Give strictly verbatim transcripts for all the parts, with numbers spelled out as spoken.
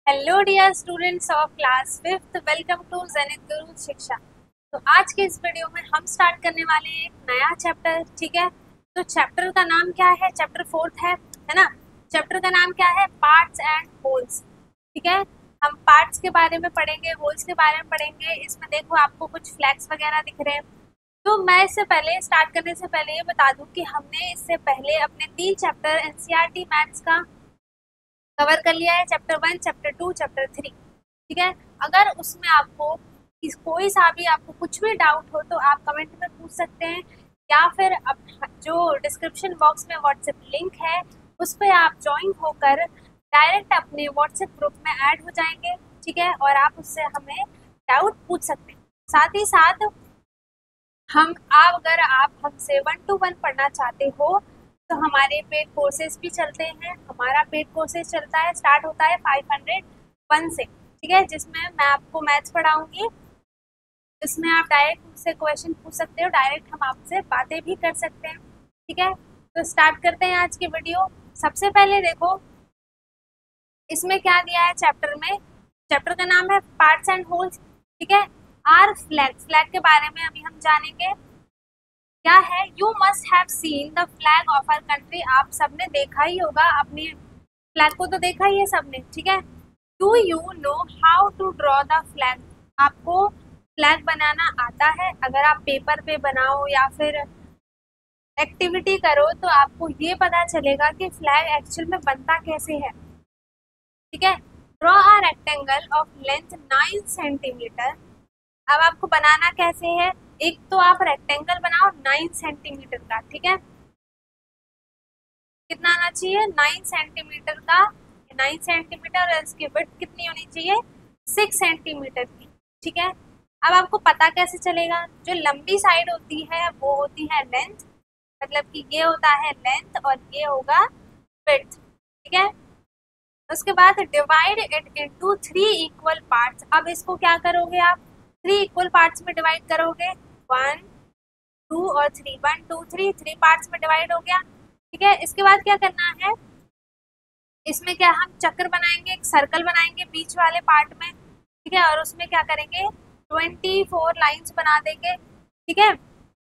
Hello dear students of class fifth, welcome to Zenith Guru Shiksha. तो आज के इस वीडियो में हम स्टार्ट करने वाले हैं एक नया चैप्टर। ठीक है, तो चैप्टर का नाम क्या है? चैप्टर फोर्थ है है ना। चैप्टर का नाम क्या है? Parts and wholes. ठीक है, हम पार्ट्स के बारे में पढ़ेंगे, होल्स के बारे में पढ़ेंगे। इसमें देखो आपको कुछ फ्लैग्स वगैरह दिख रहे हैं। तो मैं इससे पहले स्टार्ट करने से पहले ये बता दूं कि हमने इससे पहले अपने तीन चैप्टर एनसीईआरटी मैथ्स का कवर कर लिया है, chapter one, chapter two, chapter three. ठीक है, अगर उसमें आपको इस कोई सा भी आपको कुछ भी डाउट हो तो आप कमेंट में पूछ सकते हैं, या फिर अब जो डिस्क्रिप्शन बॉक्स में व्हाट्सएप लिंक है उस पर आप ज्वाइन होकर डायरेक्ट अपने व्हाट्सएप ग्रुप में ऐड हो जाएंगे। ठीक है, और आप उससे हमें डाउट पूछ सकते हैं। साथ ही साथ हम आप अगर आप हमसे वन टू वन पढ़ना चाहते हो तो हमारे पेड कोर्सेज भी चलते हैं। हमारा पेड कोर्सेज चलता है, स्टार्ट होता है फाइव हंड्रेड वन से। ठीक है, जिसमें मैं आपको मैथ्स पढ़ाऊंगी। इसमें आप डायरेक्ट मुझसे क्वेश्चन पूछ सकते हो, डायरेक्ट हम आपसे बातें भी कर सकते हैं। ठीक है, तो स्टार्ट करते हैं आज की वीडियो। सबसे पहले देखो इसमें क्या दिया है चैप्टर में। चैप्टर का नाम है पार्ट्स एंड होल्स। ठीक है, आर फ्लैग, फ्लैग के बारे में अभी हम जानेंगे। क्या है? You must have seen the flag of our country. आप सबने देखा ही होगा, अपनी फ्लैग को तो देखा ही है सबने। ठीक है, do you know how to draw the flag? आपको फ्लैग बनाना आता है? अगर आप पेपर पे बनाओ या फिर एक्टिविटी करो तो आपको ये पता चलेगा कि फ्लैग एक्चुअल में बनता कैसे है। ठीक है, draw a rectangle of length nine centimetre. अब आपको बनाना कैसे है? एक तो आप रेक्टेंगल बनाओ नाइन सेंटीमीटर का। ठीक है, कितना आना चाहिए? नाइन सेंटीमीटर का, नाइन सेंटीमीटर, और इसकी विड्थ कितनी होनी चाहिए? सिक्स सेंटीमीटर की। ठीक है, अब आपको पता कैसे चलेगा? जो लंबी साइड होती है वो होती है लेंथ, मतलब कि ये होता है लेंथ और ये होगा विड्थ। ठीक है, उसके बाद divide it into three equal parts. अब इसको क्या करोगे आप? थ्री इक्वल पार्ट्स में डिवाइड करोगे। वन टू और three, one two three, three parts में डिवाइड हो गया। ठीक है, इसके बाद क्या करना है? इसमें क्या हम चक्र बनाएंगे, एक सर्कल बनाएंगे बीच वाले पार्ट में। ठीक है, और उसमें क्या करेंगे? ट्वेंटी फोर लाइन्स बना देंगे। ठीक है,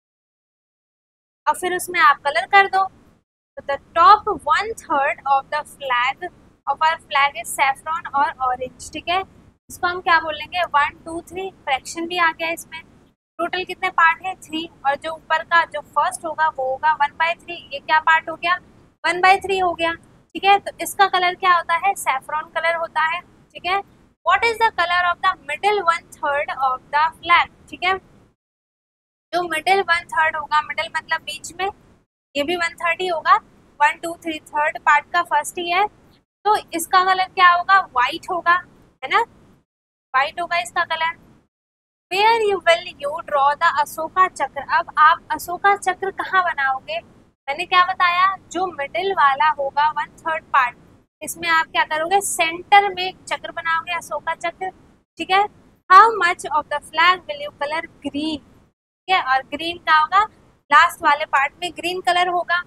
और फिर उसमें आप कलर कर दो। तो the top one third of the flag of our flag is saffron और ऑरेंज। ठीक है, इसको हम क्या बोलेंगे? वन टू थ्री, फ्रैक्शन भी आ गया इसमें। टोटल कितने पार्ट है? थ्री, और जो ऊपर का जो फर्स्ट होगा वो होगा वन बाय थ्री। ये क्या पार्ट हो गया? वन बाय थ्री हो गया। ठीक है, तो इसका कलर क्या होता है? सैफरॉन कलर होता है। ठीक है, what is the colour of the middle one third of the flag? ठीक है, जो मिडिल वन थर्ड होगा, मिडिल मतलब बीच में, ये भी वन थर्ड ही होगा। One two three, third part का फर्स्ट ही है, तो इसका कलर क्या होगा? व्हाइट होगा, है ना, व्हाइट होगा इसका colour. Where you will you draw the Ashoka Chakra. अब आप अशोका चक्र कहाँ बनाओगे? मैंने क्या बताया? जो मिडिल वाला होगा वन थर्ड पार्ट, इसमें आप क्या करोगे? सेंटर में एक चक्र बनाओगे, अशोका चक्र। ठीक है, how much of the flag will you colour? Green. ठीक है, और ग्रीन का होगा लास्ट वाले पार्ट में ग्रीन कलर होगा।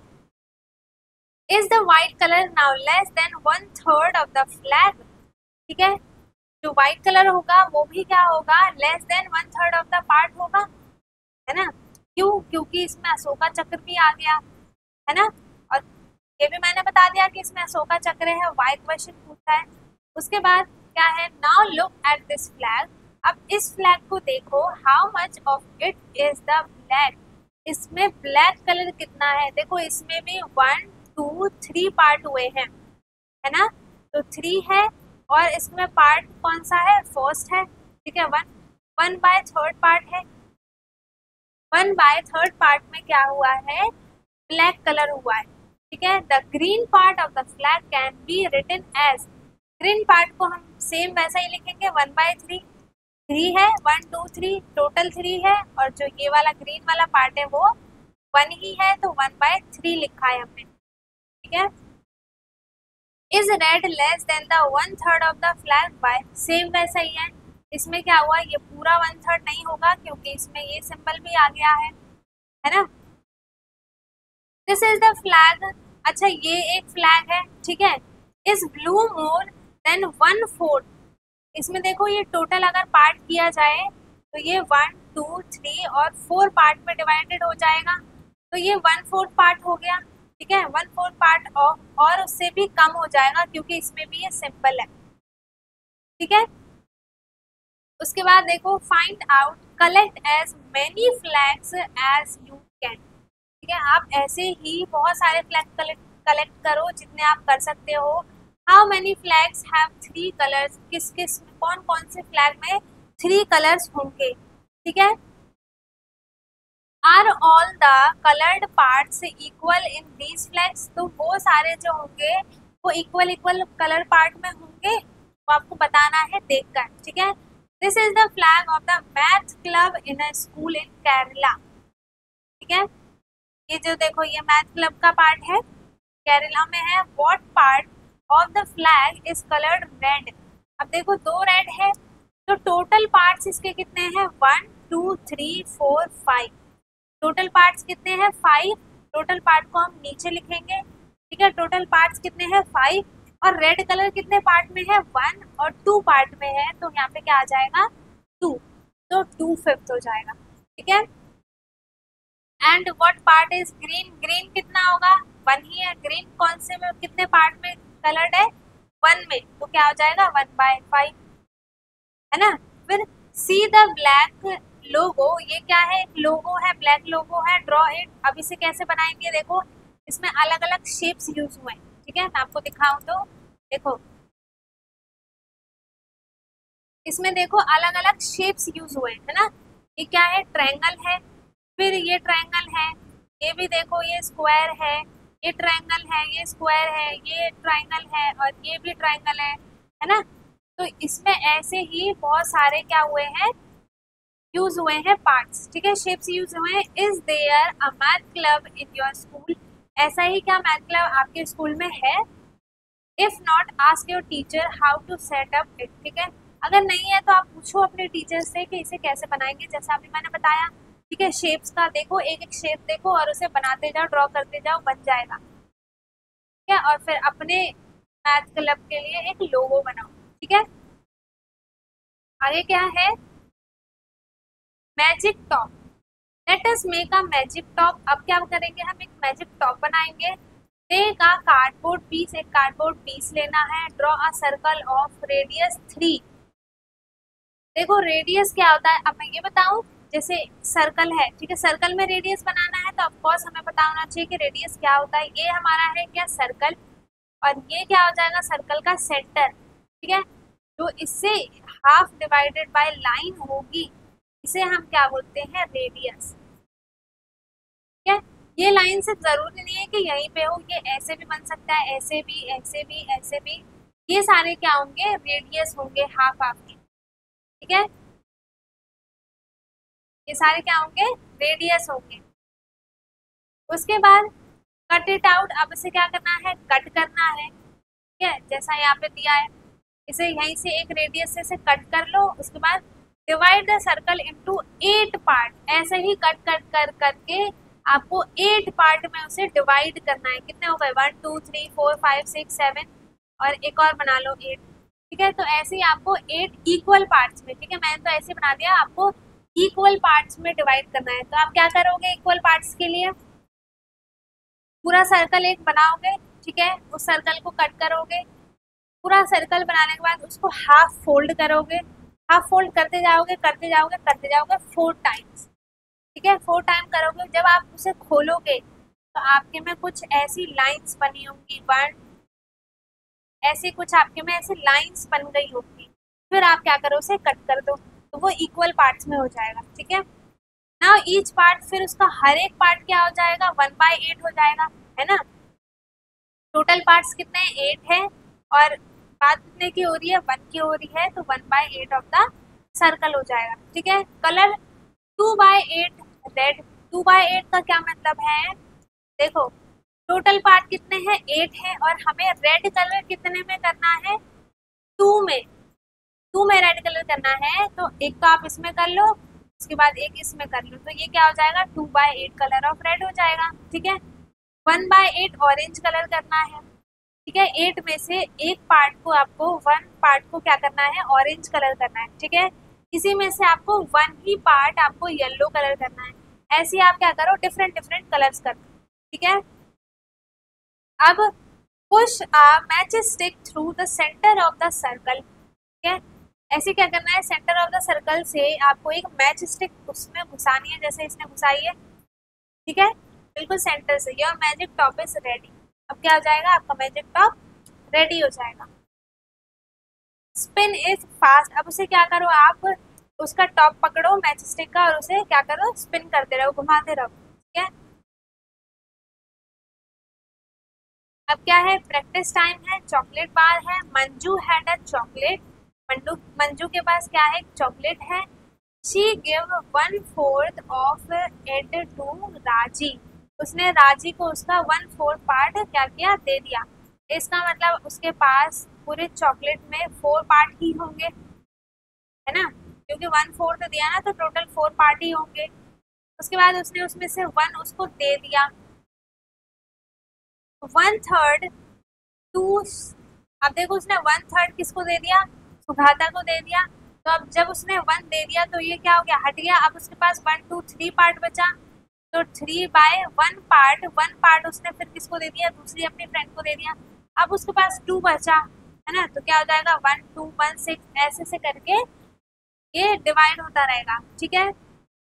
Is the white colour now less than one third of the flag? ठीक है, जो व्हाइट कलर होगा वो भी क्या होगा? Less than one third of the part होगा, है ना। क्यों? क्योंकि इसमें अशोका चक्र भी आ गया, है ना। और ये भी मैंने बता दिया कि इसमें अशोका चक्र है, वाई क्वेश्चन पूछा है। उसके बाद क्या है? Now look at this flag. अब इस फ्लैग को देखो, how much of it is the black? इसमें ब्लैक कलर कितना है? देखो इसमें भी वन टू थ्री पार्ट हुए हैं, है ना, तो थ्री है, और इसमें पार्ट कौन सा है? फर्स्ट है। ठीक है, one one by third part है। वन बाय थर्ड पार्ट में क्या हुआ है? ब्लैक कलर हुआ है। ठीक है, the green part of the flag can be written as. Green part को हम सेम वैसा ही लिखेंगे, वन बाय थ्री। थ्री है, one two three, total three है, और जो ये वाला ग्रीन वाला पार्ट है वो वन ही है, तो वन बाय थ्री लिखा है हमने। ठीक है, is red less than the one third of the flag by? Same वैसा ही है। इसमें क्या हुआ? ये पूरा वन थर्ड नहीं होगा क्योंकि इसमें ये सिंबल भी आ गया है, है ना। This is the flag. अच्छा, ये एक फ्लैग है। ठीक है, is blue more than one fourth? इसमें देखो ये टोटल अगर पार्ट किया जाए तो ये वन टू थ्री और फोर पार्ट में डिवाइडेड हो जाएगा, तो ये वन फोर्थ पार्ट हो गया, ठीक है, वन फोर्थ पार्ट और, और उससे भी कम हो जाएगा क्योंकि इसमें भी ये सिंपल है, ठीक है। उसके बाद देखो find out collect as many flags as you can, ठीक है, आप ऐसे ही बहुत सारे फ्लैग कलेक्ट कलेक्ट करो जितने आप कर सकते हो। How many flags have three colours, किस किस कौन कौन से फ्लैग में थ्री कलर्स होंगे, ठीक है। Are all the coloured parts equal in these flags, तो वो सारे जो होंगे वो इक्वल इक्वल कलर पार्ट में होंगे, वो आपको बताना है देखकर, ठीक है। This is the flag of the math club in a school in Kerala, ठीक है, ये जो देखो ये मैथ क्लब का पार्ट है, केरला में है। What part of the flag is coloured red, अब देखो दो रेड है तो टोटल पार्ट्स इसके कितने हैं, one two three four five, total parts कितने हैं, फाइव, टोटल पार्ट को हम नीचे लिखेंगे, ठीक है, टोटल पार्ट्स कितने हैं, फाइव, और रेड कलर कितने पार्ट में है, वन, और टू पार्ट में है, तो यहाँ पे क्या आ जाएगा, टू, तो टू फिफ्थ हो जाएगा, ठीक है। And what part is green, green कितना होगा, वन ही है, ग्रीन कौन से में कितने पार्ट में कलर्ड है, वन में, तो क्या हो जाएगा, वन बाय फाइव, है ना। फिर सी द ब्लैक लोगो, ये क्या है, एक लोगो है, ब्लैक लोगो है, ड्रॉ इट, अब इसे कैसे बनाएंगे, देखो इसमें अलग अलग शेप्स यूज हुए हैं, ठीक है, मैं आपको दिखाऊं तो देखो इसमें देखो अलग अलग शेप्स यूज हुए है ना, ये क्या है, ट्रायंगल है, फिर ये ट्रायंगल है, ये भी देखो ये स्क्वायर है, ये ट्रायंगल है, ये स्क्वायर है, ये ट्रायंगल है, और ये भी ट्रायंगल है, है ना। तो इसमें ऐसे ही बहुत सारे क्या हुए हैं, यूज हुए हैं पार्ट्स, ठीक है, शेप्स यूज हुए हैं। Is there a math club in your school, ऐसा ही क्या मैथ क्लब आपके स्कूल में है। If not ask your teacher how to set up it, ठीक है, अगर नहीं है तो आप पूछो अपने टीचर से कि इसे कैसे बनाएंगे, जैसा अभी मैंने बताया, ठीक है, शेप्स का देखो, एक एक शेप देखो और उसे बनाते जाओ, ड्रॉ करते जाओ, बन जाएगा, ठीक है, और फिर अपने मैथ क्लब के लिए एक लोगो बनाओ, ठीक है। आगे क्या है, magic top, let us make a magic top, अब क्या करेंगे, हम एक मैजिक टॉप बनाएंगे। टेक अ कार्डबोर्ड पीस, एक कार्डबोर्ड पीस लेना है, draw a circle of radius three, देखो रेडियस क्या होता है, अब मैं ये बताऊं, जैसे सर्कल है, ठीक है, सर्कल में रेडियस बनाना है तो ऑफकोर्स हमें पता होना चाहिए कि रेडियस क्या होता है, ये हमारा है क्या, सर्कल, और ये क्या हो जाएगा, सर्कल का सेंटर, ठीक है, जो इससे हाफ डिवाइडेड बाय लाइन होगी इसे हम क्या बोलते हैं, रेडियस, ठीक है। ये लाइन सिर्फ जरूरी नहीं है कि यहीं पे हो, ये ऐसे भी बन सकता है, ऐसे भी, ऐसे भी, ऐसे भी, ये सारे क्या होंगे, रेडियस होंगे, हाफ हाफ के, ठीक है, ये सारे क्या होंगे, रेडियस होंगे। उसके बाद कट इट आउट, अब इसे क्या करना है, कट करना है, ठीक है, जैसा यहाँ पे दिया है, इसे यहीं से एक रेडियस से इसे कट कर लो, उसके बाद divide the circle into eight part, ऐसे ही कट कट कर करके आपको एट पार्ट में उसे डिवाइड करना है, कितने हो गए, one two three four five six seven, और एक और बना लो एट, ठीक है, तो ऐसे ही आपको एट इक्वल पार्ट्स में, ठीक है, मैंने तो ऐसे बना दिया, आपको इक्वल पार्ट्स में डिवाइड करना है, तो आप क्या करोगे, इक्वल पार्ट्स के लिए पूरा सर्कल एक बनाओगे, ठीक है, उस सर्कल को कट करोगे, पूरा सर्कल बनाने के बाद उसको हाफ फोल्ड करोगे, हाफ फोल्ड करते जाओगे करते जाओगे करते जाओगे फोर टाइम्स, ठीक है, फोर टाइम करोगे, जब आप उसे खोलोगे तो आपके में कुछ ऐसी लाइंस बनी होंगी, वन ऐसे कुछ आपके में ऐसी लाइंस बन गई होगी, फिर आप क्या करो, उसे कट कर दो, तो वो इक्वल पार्ट्स में हो जाएगा, ठीक है। नाउ ईच पार्ट, फिर उसका हर एक पार्ट क्या हो जाएगा, वन बाय एट हो जाएगा, है ना, टोटल पार्ट्स कितने हैं, एट है, और बात कितने की हो रही है, वन की हो रही है, तो one by eight of the circle हो जाएगा, ठीक है। Colour two by eight red, two by eight का क्या मतलब है, देखो टोटल पार्ट कितने हैं, एट है, और हमें रेड कलर कितने में करना है, टू में, टू में रेड कलर करना है, तो एक तो आप इसमें कर लो, उसके बाद एक इसमें कर लो, तो ये क्या हो जाएगा, two by eight colour of red हो जाएगा, ठीक है। One by eight orange colour करना है, ठीक है, एट में से एक पार्ट को आपको वन पार्ट को क्या करना है, ऑरेंज कलर करना है। ठीक है, इसी में से आपको वन ही पार्ट आपको येलो कलर करना है। ऐसे आप क्या करो, डिफरेंट डिफरेंट कलर्स कर दो। ठीक है, अब push a match stick through the centre of the circle. ठीक है, ऐसे क्या करना है, सेंटर ऑफ द सर्कल से आपको एक मैच स्टिक उसमें घुसानी है, जैसे इसने घुसाई है। ठीक है, बिल्कुल सेंटर से। Your magic top is ready. अब क्या हो जाएगा, आपका मैजिक टॉप रेडी हो जाएगा। Spin is fast. अब उसे क्या करो, आप उसका टॉप पकड़ो मैच स्टिक का और उसे क्या करो, स्पिन करते रहो, घुमाते रहो। ठीक है, अब क्या है, प्रैक्टिस टाइम है, चॉकलेट बार है। Manju had a chocolate. Manju Manju के पास क्या है, चॉकलेट है। She give one fourth of it to Raji. उसने राजी को उसका वन फोर्थ पार्ट क्या किया, दे दिया। इसका मतलब उसके पास पूरे चॉकलेट में फोर पार्ट ही होंगे, है ना, क्योंकि वन फोर्थ दिया ना, तो टोटल फोर पार्ट ही होंगे। उसके बाद उसने उसमें से वन उसको दे दिया। वन थर्ड टू, अब देखो उसने वन थर्ड किसको दे दिया, सुघाता को दे दिया। तो अब जब उसने वन दे दिया तो ये क्या हो गया, हट गया। अब उसके पास वन टू थ्री पार्ट बचा, तो three by one part, one part उसने फिर किसको दे दिया, दूसरी अपनी फ्रेंड को दे दिया। अब उसके पास टू बचा, है ना, तो क्या हो जाएगा, वन टू वन सिक्स, ऐसे से करके ये डिवाइड होता रहेगा। ठीक है,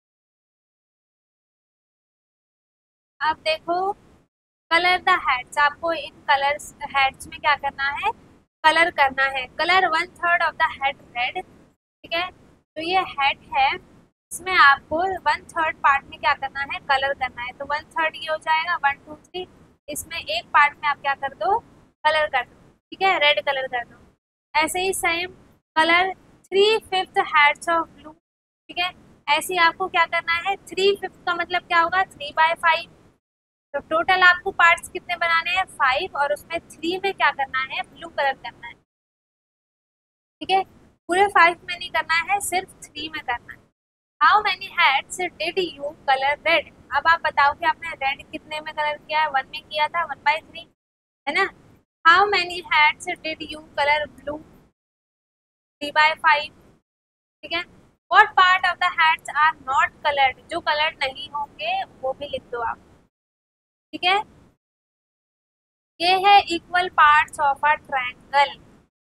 अब देखो कलर द हेड्स। आपको इन कलर्स हेड्स में क्या करना है, कलर करना है। Colour one third of the head red. ठीक है, तो ये हेड है, इसमें आपको वन थर्ड पार्ट में क्या करना है, कलर करना है। तो वन थर्ड ये हो जाएगा, वन टू थ्री, इसमें एक पार्ट में आप क्या कर दो, कलर कर दो। ठीक है, रेड कलर कर दो। ऐसे ही same colour three fifth heads of blue. ठीक है, ऐसे ही आपको क्या करना है, थ्री फिफ्थ का मतलब क्या होगा, थ्री बाय फाइव। तो टोटल आपको पार्ट्स कितने बनाने हैं, फाइव, और उसमें थ्री में क्या करना है, ब्लू कलर करना है। ठीक है, पूरे फाइव में नहीं करना है, सिर्फ थ्री में करना है। How many heads did you colour red. अब आप बताओ कि आपने रेड कितने में कलर किया है, वन में किया था, वन बाई थ्री, है ना। How many heads did you colour blue, three by five. ठीक है, what part of the heads are not coloured. जो कलर्ड नहीं होंगे वो भी लिख दो आप। ठीक है, ये है equal parts of a triangle.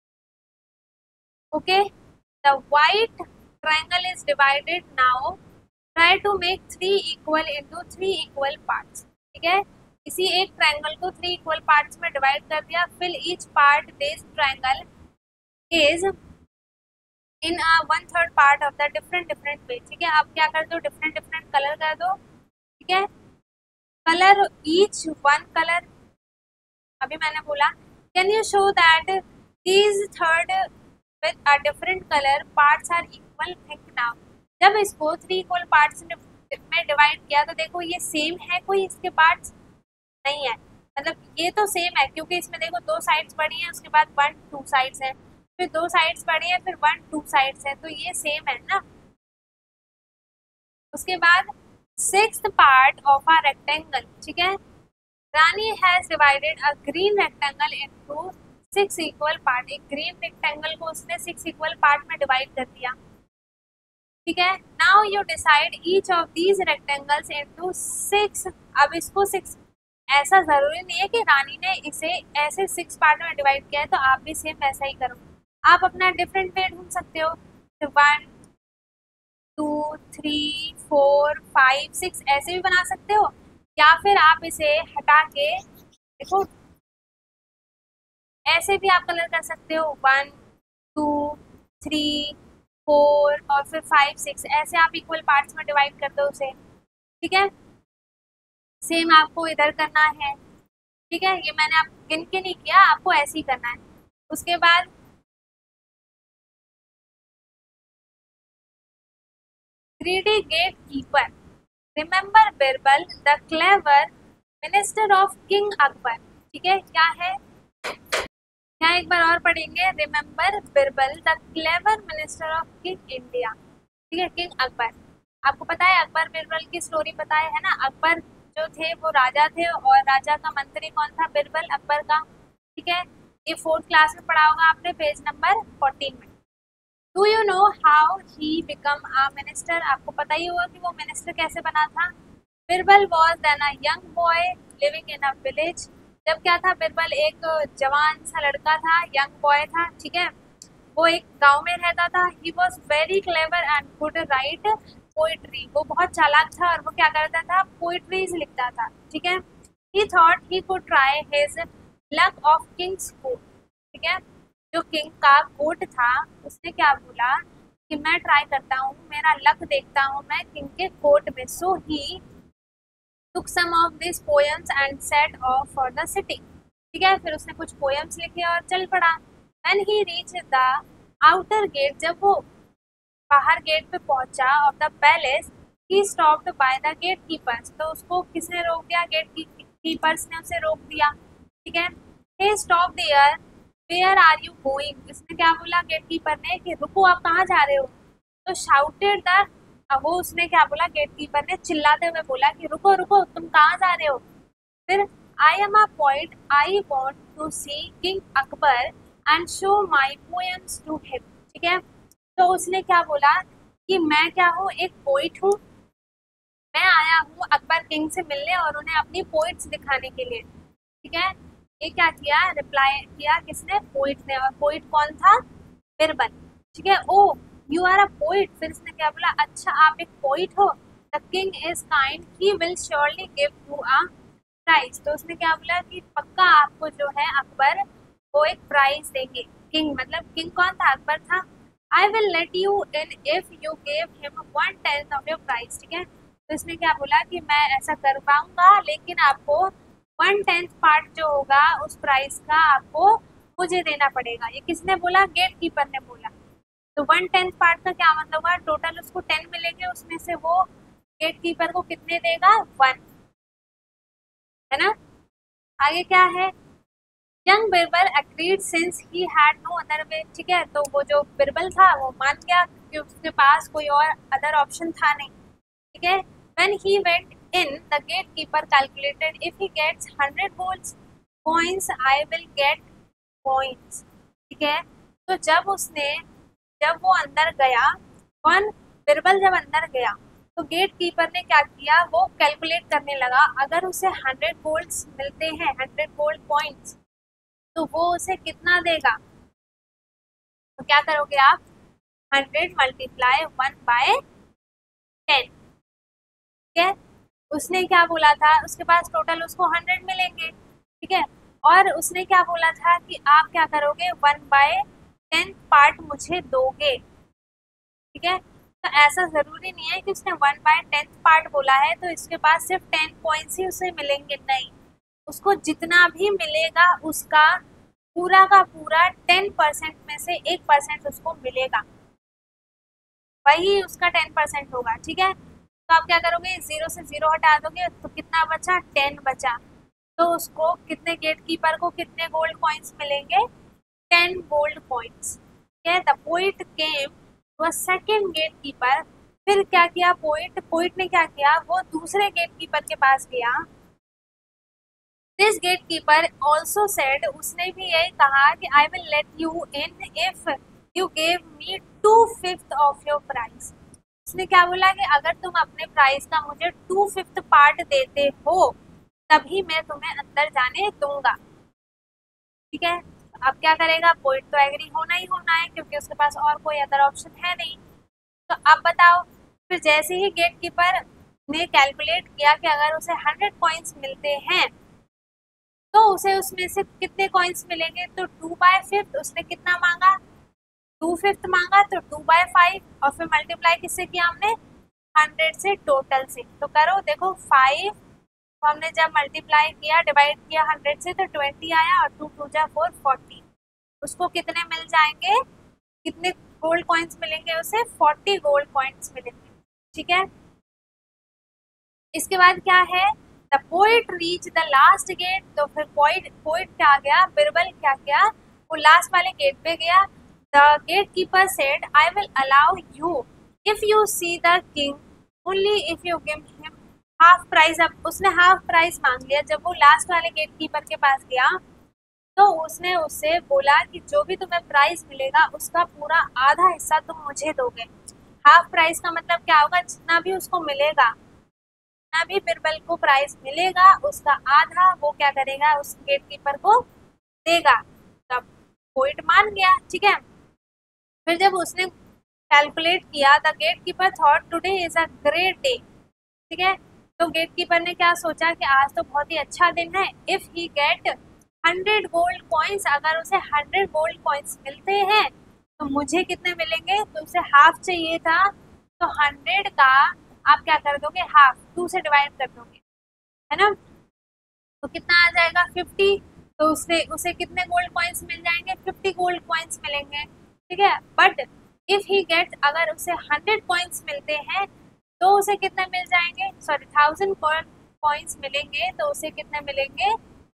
Okay, the white triangle is divided now. Try to make three equal into three equal parts. ठीक है, इसी एक ट्रायंगल को थ्री इक्वल पार्ट्स में डिवाइड कर दिया। Fill each part this triangle is in a one third part of the different different way. ठीक है, आप क्या कर दो, डिफरेंट डिफरेंट कलर कर दो। ठीक है, कलर ईच वन कलर। अभी मैंने बोला, can you show that these third with a different colour parts are equal. Think now. जब इसको थ्री इक्वल पार्ट्स में डिवाइड किया तो देखो ये सेम है, कोई इसके पार्ट्स नहीं है, मतलब ये तो सेम है, क्योंकि इसमें देखो दो साइड्स बड़ी हैं, उसके बाद वन टू साइड्स है, फिर दो साइड्स बड़ी है, फिर वन टू साइड्स है, तो ये सेम है ना। उसके बाद sixth part of a rectangle. ठीक है, Rani has divided a green rectangle into six equal part. एक ग्रीन रेक्टेंगल को उसने सिक्स इक्वल पार्ट में डिवाइड कर दिया। ठीक है, now you decide each of these rectangles into six. अब इसको सिक्स, ऐसा जरूरी नहीं है कि रानी ने इसे ऐसे सिक्स पार्ट में डिवाइड किया है, तो आप भी सेम ऐसा ही करो। आप अपना डिफरेंट वे ढूंढ सकते हो, तो one two three four five six ऐसे भी बना सकते हो, या फिर आप इसे हटा के देखो ऐसे भी आप कलर कर सकते हो, वन टू थ्री फोर और फिर फाइव सिक्स, ऐसे आप इक्वल पार्ट्स में डिवाइड कर दो उसे। ठीक है, सेम आपको इधर करना है। ठीक है, ये मैंने आप गिन के नहीं किया, आपको ऐसे ही करना है। उसके बाद greedy gate keeper, remember Birbal the clever minister of king Akbar. ठीक है, क्या है, यहाँ एक बार और पढ़ेंगे, remember Birbal the clever minister of king India. ठीक है, किंग अकबर, आपको पता है अकबर बिरबल की स्टोरी पता है ना। अकबर जो थे वो राजा थे, और राजा का मंत्री कौन था, बिरबल, अकबर का। ठीक है, ये फोर्थ क्लास में पढ़ा होगा आपने, पेज नंबर फोर्टीन में। Do you know how he become a minister? आपको पता ही होगा कि वो मिनिस्टर कैसे बना था। Birbal was then a young boy living in a village. जब क्या था, बिरबल एक जवान सा लड़का था, यंग बॉय था, ठीक है, वो एक गांव में रहता था। He was very clever and good write poetry. वो बहुत चालाक था और वो क्या करता था, पोइट्रीज लिखता था, ठीक है। He thought he could try his luck of king's court, ठीक है। जो किंग का कोर्ट था, उसने क्या बोला कि मैं ट्राई करता हूँ, मेरा लक देखता हूँ मैं किंग के कोर्ट में। सो ही took some of these poems and set off for the city, ठीक है। फिर उसने कुछ पोएम्स लिखे और चल पड़ा। When he reached the outer gate, जब वो बाहर गेट पे पहुंचा of the palace, he stopped by the gatekeepers, तो उसको किसने रोक दिया, गेट कीपर्स ने उसे रोक दिया, ठीक है। Hey, stop there, where are you going? इसने क्या बोला गेटकीपर ने कि रुको, आप कहाँ जा रहे हो? तो shouted the, अब वो उसने क्या बोला, गेटकीपर ने चिल्लाते हुए बोला कि रुको रुको, तुम कहाँ जा रहे हो? फिर I am a poet, I want to see king Akbar and show my poems to him, ठीक है। तो उसने क्या बोला कि मैं क्या हूँ, एक पोइट हूँ, मैं आया हूँ अकबर किंग से मिलने और उन्हें अपनी पोइट्स दिखाने के लिए, ठीक है। ये क्या किया, रिप्लाई किया किसने, पोइट ने। और पोइट कौन था, बिरबल, ठीक है। Oh you are a poet, फिर इसने क्या बोला, अच्छा आप एक पोइट हो, the king is kind, he will surely give you a prize. तो उसने क्या बोला कि पक्का आपको जो है अकबर वो एक प्राइज देंगे। किंग मतलब किंग कौन था, अकबर था। I will let you in if you give him one tenth of your prize, ठीक है। तो इसने क्या बोला कि मैं ऐसा कर पाऊंगा, लेकिन आपको वन टेंथ पार्ट जो होगा उस प्राइस का आपको मुझे देना पड़ेगा। ये किसने बोला, गेट कीपर ने बोला। तो वन टेंथ पार्ट का क्या मतलब हुआ, टोटल उसको टेन मिलेंगे, उसमें से वो गेट कीपर को कितने देगा, वन, है ना। आगे क्या है, young Birbal agreed since he had no other way, ठीक है। तो वो जो बिरबल था वो मान गया कि उसके पास कोई और अदर ऑप्शन था नहीं, ठीक है। When he went in, the gatekeeper calculated, if he gets hundred gold coins I will get coins, ठीक है। तो जब उसने जब वो अंदर गया, कौन, बिरबल जब अंदर गया तो गेट कीपर ने क्या किया, वो कैलकुलेट करने लगा, अगर उसे हंड्रेड गोल्ड्स मिलते हैं, हंड्रेड गोल्ड पॉइंट्स, तो वो उसे कितना देगा। तो क्या करोगे आप, hundred multiply one by ten, ठीक है। उसने क्या बोला था, उसके पास टोटल उसको हंड्रेड मिलेंगे, ठीक है। और उसने क्या बोला था कि आप क्या करोगे, वन बाय टेन पार्ट मुझे दोगे, ठीक है। तो ऐसा जरूरी नहीं है कि उसने वन बाय टेंथ पार्ट बोला है तो इसके पास सिर्फ टेन पॉइंट्स ही उसे मिलेंगे, नहीं, उसको जितना भी मिलेगा उसका पूरा का पूरा टेन परसेंट में से एक परसेंट उसको मिलेगा, वही उसका टेन परसेंट होगा, ठीक है। तो आप क्या करोगे, जीरो से जीरो हटा दोगे तो कितना बचा, टेन बचा। तो उसको कितने, गेट कीपर को कितने गोल्ड कॉइन्स मिलेंगे, टेन गोल्ड कॉइन्स, ठीक है। The poet came to a second gate keeper, फिर क्या किया पोइट, पोइट ने क्या किया, वो दूसरे गेट कीपर के पास गया। This gate keeper also said, उसने भी यही कहा कि I will let you in if you gave me two fifth of your price. उसने क्या बोला कि अगर तुम अपने प्राइस का मुझे टू फिफ्थ पार्ट देते हो तभी मैं तुम्हें अंदर जाने दूंगा, ठीक है। अब क्या करेगा, पोइट तो एग्री होना ही होना है क्योंकि उसके पास और कोई अदर ऑप्शन है नहीं। तो अब बताओ, फिर जैसे ही गेट कीपर ने कैलकुलेट किया कि अगर उसे हंड्रेड कॉइन्स मिलते हैं तो उसे उसमें से कितने कॉइन्स मिलेंगे, तो टू बाय फिफ्थ, उसने कितना मांगा, टू फिफ्थ मांगा, तो टू बाय फाइव, और फिर मल्टीप्लाई किससे किया हमने, हंड्रेड से, टोटल से। तो करो देखो, फाइव तो हमने जब मल्टीप्लाई किया, डिवाइड किया हंड्रेड से, तो ट्वेंटी आया, और टू टू जा फोर, फोर्टी। उसको कितने मिल जाएंगे, कितने गोल्ड कॉइन्स मिलेंगे उसे, फोर्टी गोल्ड कॉइन्स मिलेंगे, ठीक है। इसके बाद क्या है, the poet reach the last gate, तो फिर पोइट पोइट क्या गया, बिरबल क्या किया, वो लास्ट वाले गेट पे गया। The gate keeper said I will allow you if you see the king only if you give him half price. अब उसने हाफ प्राइस मांग लिया, जब वो लास्ट वाले गेट कीपर के पास गया तो उसने उससे बोला कि जो भी तुम्हें प्राइस मिलेगा उसका पूरा आधा हिस्सा तुम मुझे दोगे। हाफ प्राइस का मतलब क्या होगा, जितना भी उसको मिलेगा, जितना भी बिरबल को प्राइस मिलेगा उसका आधा वो क्या करेगा, उस गेटकीपर को देगा। तब पोइट मान गया, ठीक है। फिर जब उसने कैलकुलेट किया, the gatekeeper thought today is a great day, ठीक है। तो गेटकीपर ने क्या सोचा कि आज तो बहुत ही अच्छा दिन है। If he get hundred gold coins, अगर उसे हंड्रेड गोल्ड कॉइन्स मिलते हैं तो मुझे कितने मिलेंगे, तो उसे हाफ चाहिए था, तो हंड्रेड का आप क्या कर दोगे, हाफ, टू से डिवाइड कर दोगे, है ना। तो कितना आ जाएगा, फिफ्टी। तो उससे उसे कितने गोल्ड कॉइन्स मिल जाएंगे, फिफ्टी गोल्ड कॉइन्स मिलेंगे, ठीक है। बट इफ ही गेट, अगर उसे हंड्रेड कॉइन्स मिलते हैं तो उसे कितने मिल जाएंगे, सॉरी थाउजेंड कॉइन्स मिलेंगे, तो उसे कितने मिलेंगे,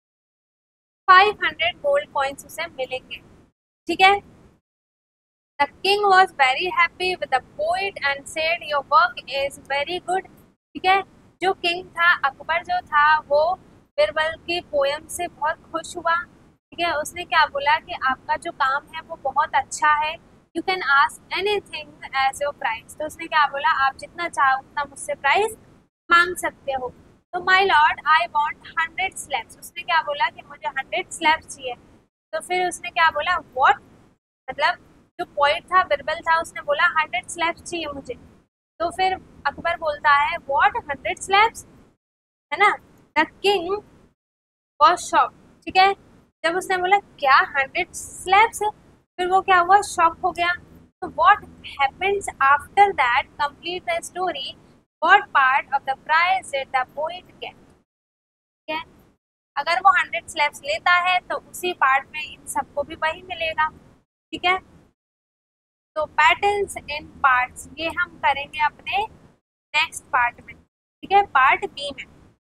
फाइव हंड्रेड गोल्ड कॉइन्स उसे मिलेंगे, ठीक है। The king was very happy with the poet and said, "Your work is very good." ठीक है। जो किंग था, अकबर जो था, वो बिरबल की पोयम से बहुत खुश हुआ, ठीक है। उसने क्या बोला कि आपका जो काम है वो बहुत अच्छा है, you can ask anything as your price. तो उसने क्या बोला, आप जितना चाहो उतना मुझसे प्राइस मांग सकते हो। तो my lord I want hundred slabs, उसने क्या बोला कि मुझे हंड्रेड स्लैब्स चाहिए। तो फिर उसने क्या बोला, व्हाट, मतलब जो पोइट था, बिरबल था, उसने बोला हंड्रेड स्लैब्स चाहिए मुझे। तो फिर अकबर बोलता है, व्हाट, हंड्रेड स्लैब्स, है ना। द किंग वॉज शॉक, ठीक है। जब उसने बोला क्या हंड्रेड स्लैब्स, फिर वो क्या हुआ, शॉक हो गया। तो what happens after that, complete the story, what part of the prize did the poet get, ठीक है। अगर वो हंड्रेड स्लैब्स लेता है तो उसी पार्ट में इन सबको भी वही मिलेगा, ठीक है। तो पैटर्न्स इन पार्ट्स ये हम करेंगे अपने नेक्स्ट पार्ट में, ठीक है, पार्ट बी में।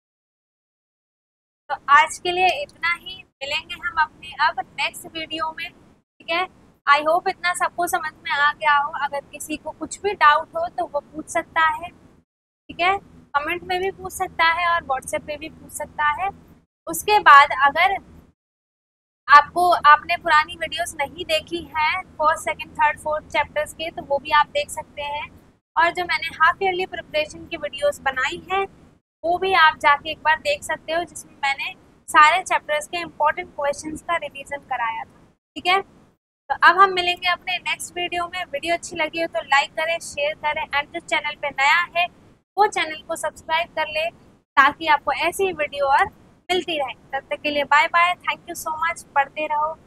तो आज के लिए इतना ही, मिलेंगे हम अपने अब नेक्स्ट वीडियो में, ठीक है। आई होप इतना सबको समझ में आ गया हो। अगर किसी को कुछ भी डाउट हो तो वो पूछ सकता है, ठीक है, कमेंट में भी पूछ सकता है और व्हाट्सएप पे भी पूछ सकता है। उसके बाद अगर आपको, आपने पुरानी वीडियोस नहीं देखी हैं first second third fourth chapters के, तो वो भी आप देख सकते हैं। और जो मैंने हाफ ईयरली प्रिपरेशन की वीडियोस बनाई हैं वो भी आप जाके एक बार देख सकते हो, जिसमें मैंने सारे चैप्टर्स के इम्पोर्टेंट क्वेश्चंस का रिवीजन कराया था, ठीक है। तो अब हम मिलेंगे अपने नेक्स्ट वीडियो में। वीडियो अच्छी लगी हो तो लाइक करें, शेयर करें, एंड जो चैनल पे नया है वो चैनल को सब्सक्राइब कर ले, ताकि आपको ऐसी वीडियो और मिलती रहे। तब तक के लिए bye bye, thank you so much, पढ़ते रहो।